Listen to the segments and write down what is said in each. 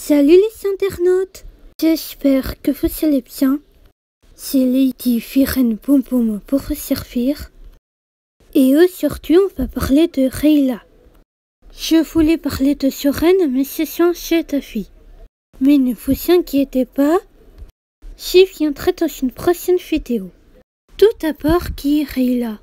Salut les internautes, j'espère que vous allez bien. C'est Lady Firen Boum Boum pour vous servir. Et aujourd'hui on va parler de Rayla. Je voulais parler de Soren mais c'est changé d'avis. Mais ne vous inquiétez pas, j'y viendrai dans une prochaine vidéo. Tout d'abord, qui est Rayla?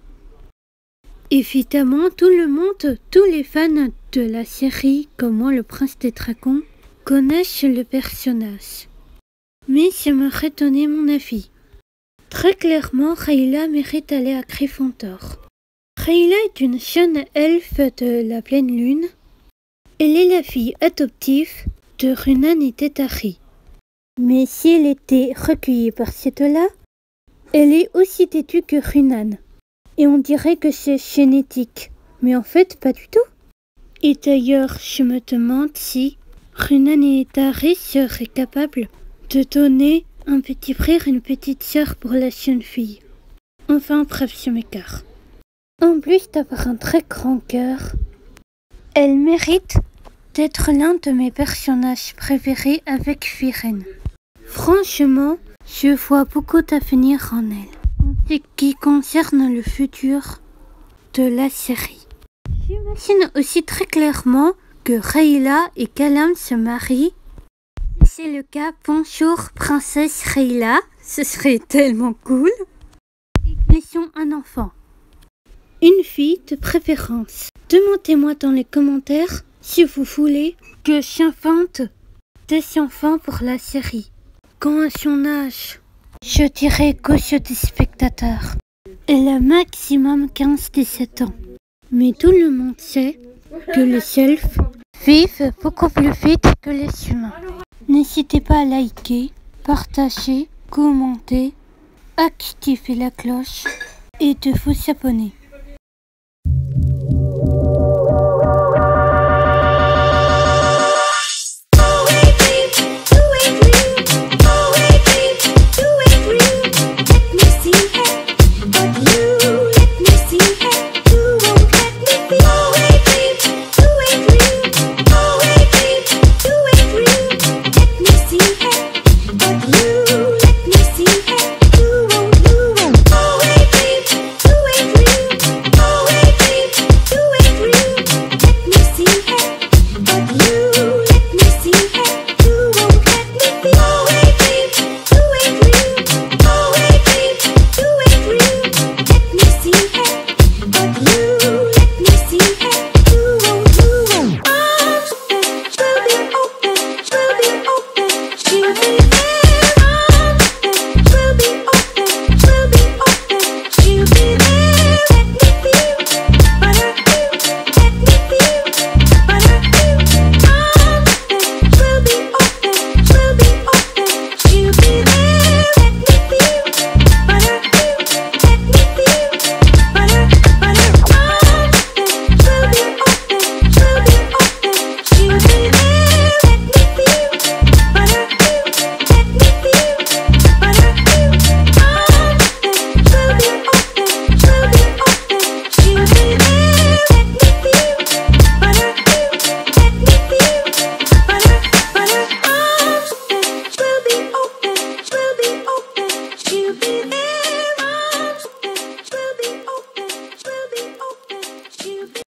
Évidemment, tout le monde, tous les fans de la série, comme moi le prince des dragons, connaissent le personnage. Mais j'aimerais donner mon avis. Très clairement, Rayla mérite d'aller à Gryffondor. Rayla est une jeune elfe de la pleine lune. Elle est la fille adoptive de Runan et Tétari. Mais si elle était recueillie par ces deux-là, elle est aussi têtue que Runan. Et on dirait que c'est génétique. Mais en fait, pas du tout. Et d'ailleurs, je me demande si Runan et Tétari seraient capables de donner un petit frère et une petite sœur pour la jeune fille. Enfin, bref, je m'écarte. En plus d'avoir un très grand cœur, elle mérite d'être l'un de mes personnages préférés avec Firen. Franchement, je vois beaucoup d'avenir en elle. En ce qui concerne le futur de la série. J'imagine aussi très clairement que Rayla et Callum se marient. Si c'est le cas, bonjour princesse Rayla, ce serait tellement cool. Et qu'ils ont un enfant. Une fille de préférence. Demandez-moi dans les commentaires si vous voulez que j'invente des enfants pour la série. Quand à son âge, je dirais qu'aux des spectateurs, elle a maximum 15-17 ans. Mais tout le monde sait que les elfes vivent beaucoup plus vite que les humains. N'hésitez pas à liker, partager, commenter, activer la cloche et de vous abonner.